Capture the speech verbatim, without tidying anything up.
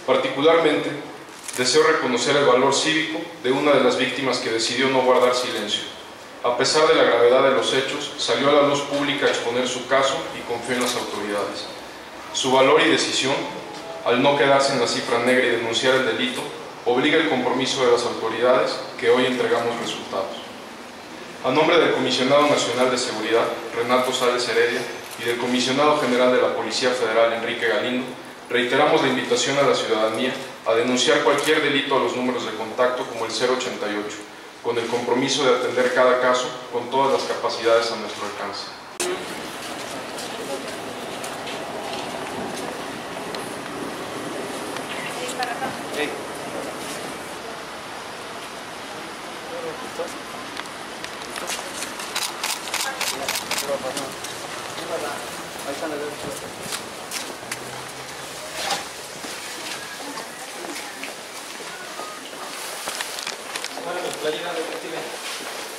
Particularmente, deseo reconocer el valor cívico de una de las víctimas que decidió no guardar silencio. A pesar de la gravedad de los hechos, salió a la luz pública a exponer su caso y confió en las autoridades. Su valor y decisión, al no quedarse en la cifra negra y denunciar el delito, obliga el compromiso de las autoridades que hoy entregamos resultados. A nombre del Comisionado Nacional de Seguridad, Renato Sales Heredia, y del Comisionado General de la Policía Federal, Enrique Galindo, reiteramos la invitación a la ciudadanía a denunciar cualquier delito a los números de contacto como el cero ochenta y ocho, con el compromiso de atender cada caso con todas las capacidades a nuestro alcance. Bueno, la llena de detective.